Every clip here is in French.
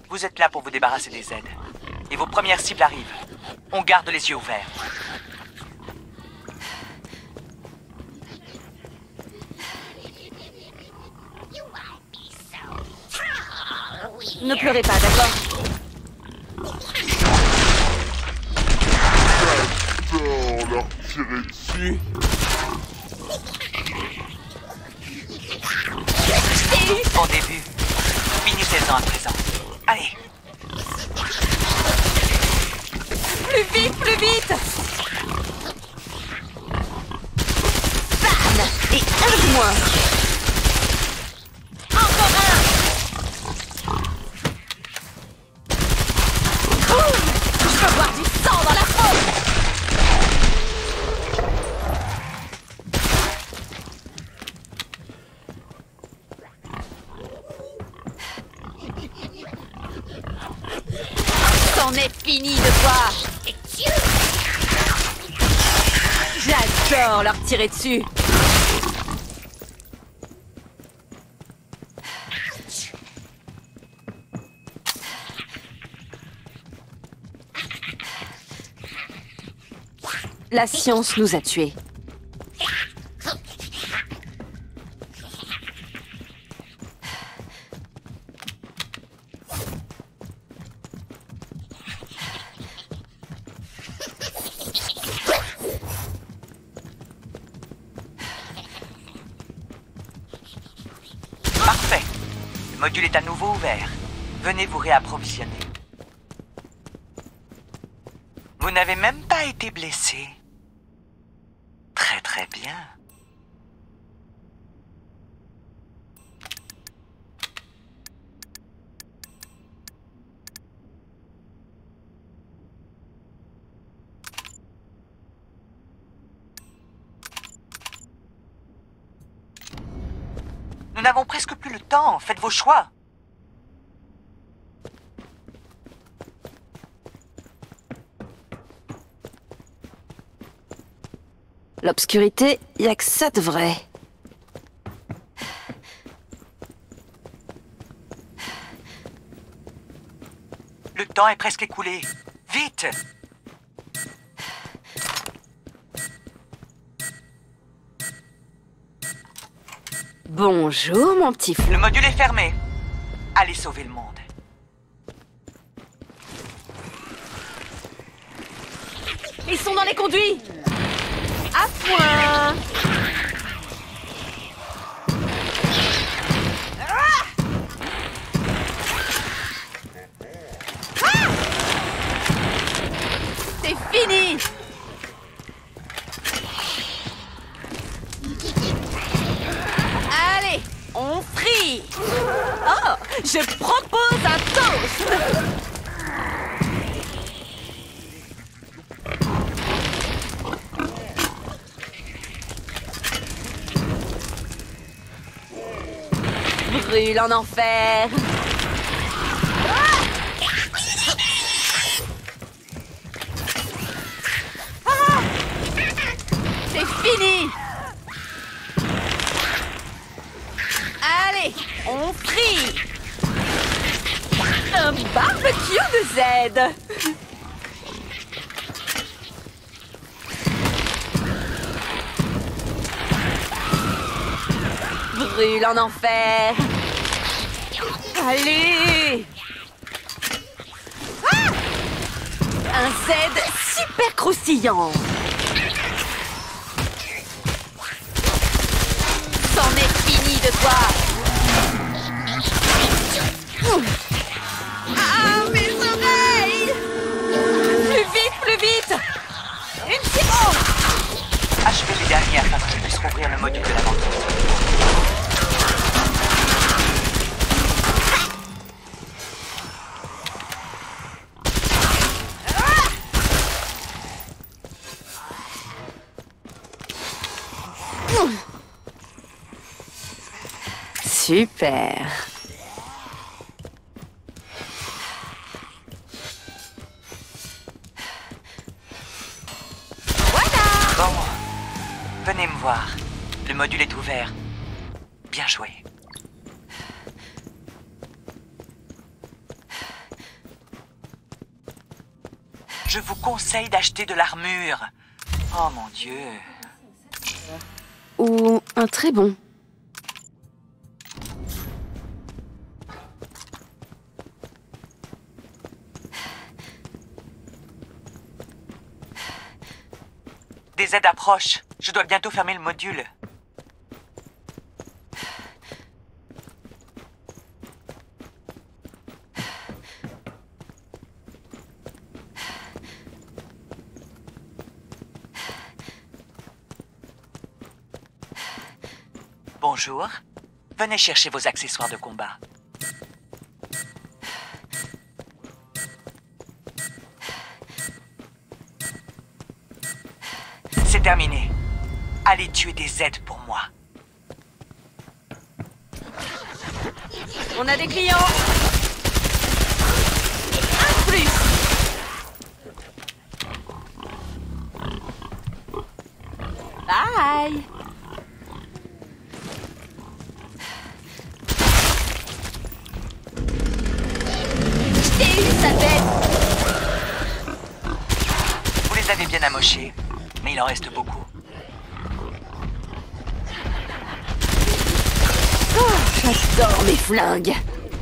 Vous êtes là pour vous débarrasser des aides. Et vos premières cibles arrivent. On garde les yeux ouverts. Ne pleurez pas, d'accord? J'adore leur tirer dessus. Bon début. Finissez-en à présent. Allez. Plus vite, plus vite! Bam! Et un de moins! Encore un! Boum! Je veux voir du sang dans la peau! C'en est fini de toi! J'adore leur tirer dessus! La science nous a tués. Parfait. Le module est à nouveau ouvert. Venez vous réapprovisionner. Vous n'avez même pas été blessé. Très très bien. Nous n'avons presque plus le temps. Faites vos choix. L'obscurité, y a que ça de vrai. Le temps est presque écoulé. Vite! Bonjour, mon petit fou. Le module est fermé. Allez sauver le monde. Ils sont dans les conduits! À point! C'est fini! Allez, on frie! Oh, je propose un toast! Brûle en enfer! Ah! C'est fini! Allez, on frie! Un barbecue de Z! Brûle en enfer! Allez! Ah! Un Z super croustillant! C'en est fini de toi! Ah, mes oreilles! Plus vite, plus vite! Une seconde! Achevez les derniers afin que je puisse rouvrir le module de la ventouse. Super! Bon, venez me voir. Le module est ouvert. Bien joué. Je vous conseille d'acheter de l'armure. Oh mon Dieu. Ou un très bon. Des aides approchent. Je dois bientôt fermer le module. Bonjour. Venez chercher vos accessoires de combat. C'est terminé. Allez tuer des aides pour moi. On a des clients. Un de plus. Bye. Je t'ai eu, sa tête. Vous les avez bien amochés, mais il en reste beaucoup. Oh, j'adore mes flingues.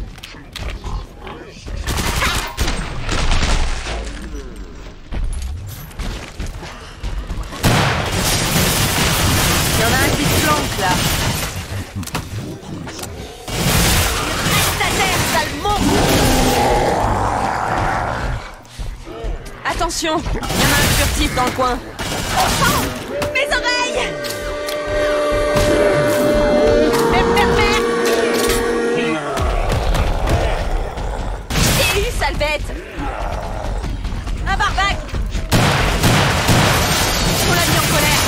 Il y en a un qui se flanque là. Reste à terre, sale monstre. Attention, il y en a un furtif dans le coin. Oh, mes oreilles. Sale bête! Un barbac! On l'a mis en colère!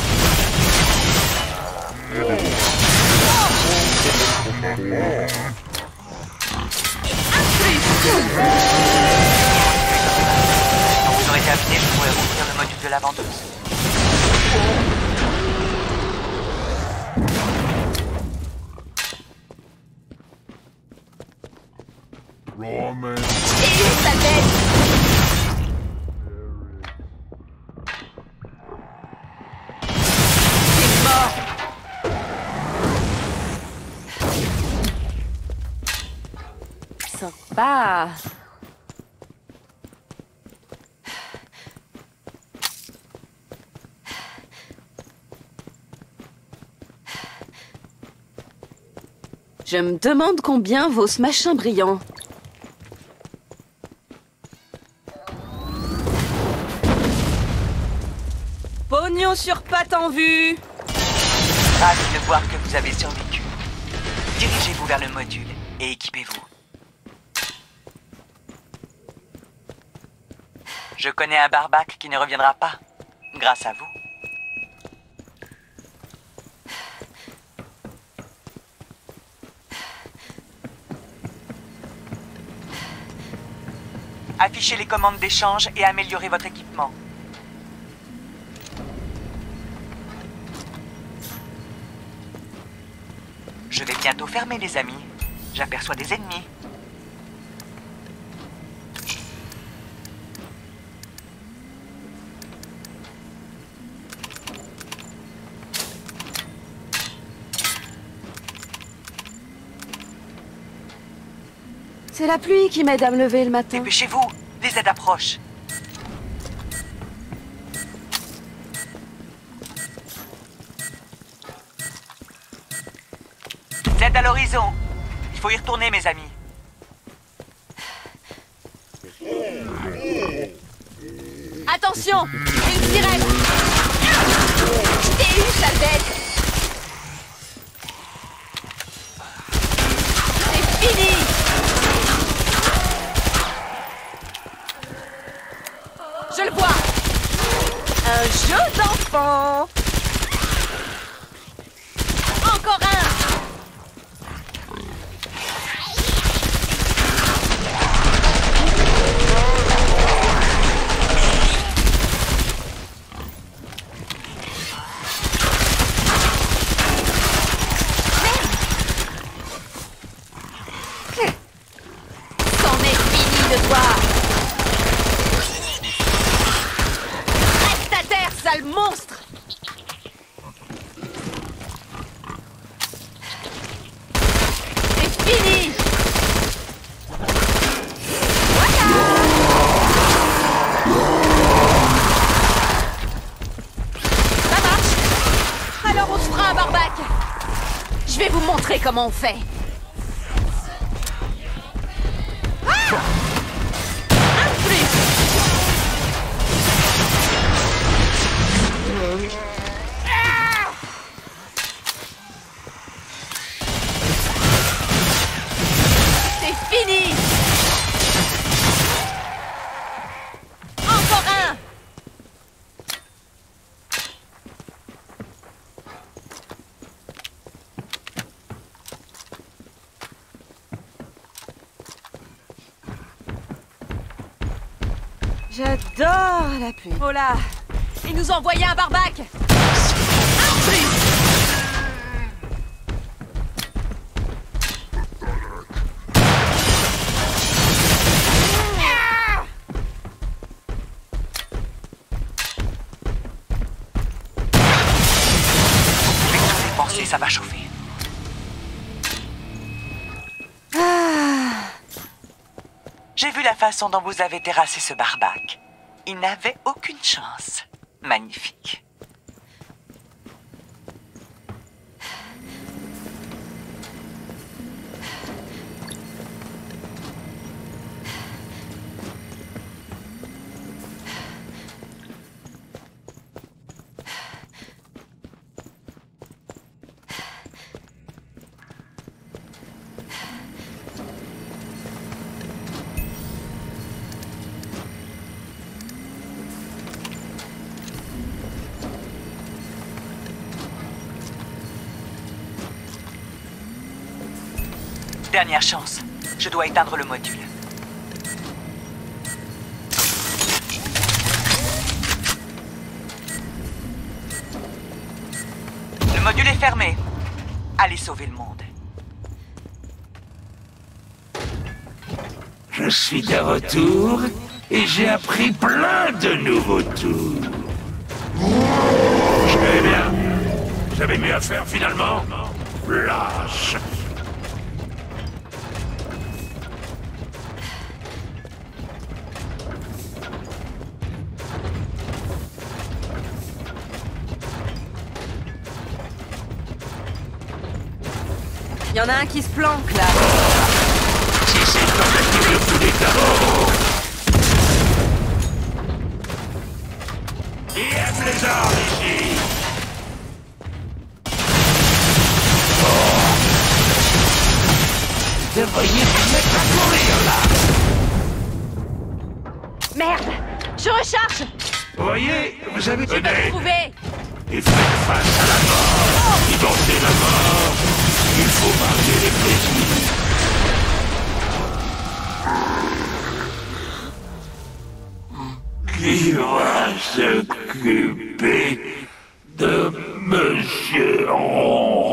Un plus! Quand vous aurez terminé, je pourrai rouvrir le module de la vendeuse. Roman. Et sa bête! C'est mort! Sympa! Je me demande combien vaut ce machin brillant. Pognon sur patte en vue. Ravi de voir que vous avez survécu. Dirigez-vous vers le module et équipez-vous. Je connais un barbac qui ne reviendra pas, grâce à vous. Affichez les commandes d'échange et améliorez votre équipement. Je vais bientôt fermer, les amis. J'aperçois des ennemis. C'est la pluie qui m'aide à me lever le matin. Dépêchez-vous, les aides approchent. Z à l'horizon. Il faut y retourner, mes amis. Attention, une sirène. Je t'ai eu, sale bête. C'est fini. Je le vois. Un jeu d'enfant. Encore un. C'en est fini de toi. sale monstre! C'est fini! Voilà! Ça marche! Alors on se fera un barbac! Je vais vous montrer comment on fait! Ah! Un de plus! C'est fini! Encore un! J'adore la pluie. Oh là! Ils nous ont envoyé un barbac! Un de plus! Pensez, ça va chauffer. J'ai vu la façon dont vous avez terrassé ce barbac. Il n'avait aucune chance. Magnifique. Dernière chance. Je dois éteindre le module. Le module est fermé. Allez sauver le monde. Je suis de retour et j'ai appris plein de nouveaux tours. Je vais bien. J'avais mieux à faire finalement. Lâche. Il y en a un qui se planque là. Si c'est tentative de coup d'état. Il aime les armes ici. Vous devriez vous mettre à courir là. Merde! Je recharge! Vous voyez, vous avez J'ai pas trouvé! Et faites face à la mort. Identifiez la mort. Il faut marquer les plaisirs. Qui va s'occuper de Monsieur Ron?